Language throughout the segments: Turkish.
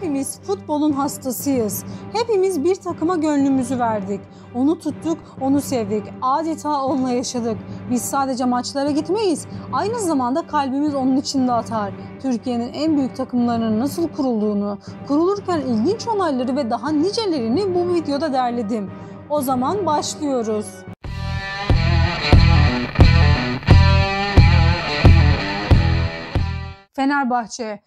Hepimiz futbolun hastasıyız. Hepimiz bir takıma gönlümüzü verdik. Onu tuttuk, onu sevdik. Adeta onunla yaşadık. Biz sadece maçlara gitmeyiz. Aynı zamanda kalbimiz onun içinde atar. Türkiye'nin en büyük takımlarının nasıl kurulduğunu, kurulurken ilginç olayları ve daha nicelerini bu videoda derledim. O zaman başlıyoruz. Fenerbahçe.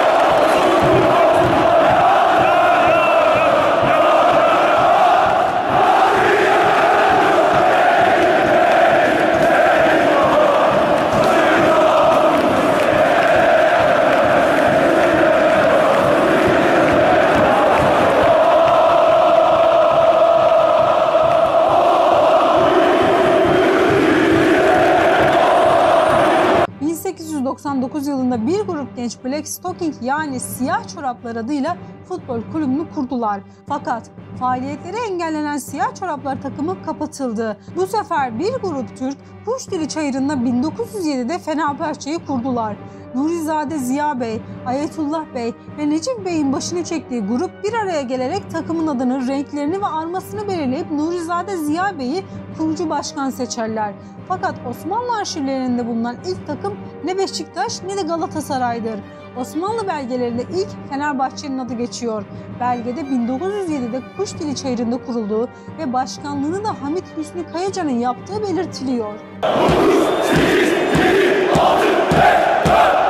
1899 yılında bir grup genç Black Stocking yani siyah çoraplar adıyla futbol kulübünü kurdular. Fakat faaliyetleri engellenen siyah çoraplar takımı kapatıldı. Bu sefer bir grup Türk Kuşdili Çayırı'nda 1907'de Fenerbahçe'yi kurdular. Nurizade Ziya Bey, Ayetullah Bey ve Necip Bey'in başını çektiği grup bir araya gelerek takımın adını, renklerini ve armasını belirleyip Nurizade Ziya Bey'i kurucu başkan seçerler. Fakat Osmanlı arşivlerinde bulunan ilk takım ne Beşiktaş ne de Galatasaray'dır. Osmanlı belgelerinde ilk Fenerbahçe'nin adı geçiyor. Belgede 1907'de Kuşdili Çayırı'nda kurulduğu ve başkanlığını da Hamit Hüsnü Kayacan'ın yaptığı belirtiliyor.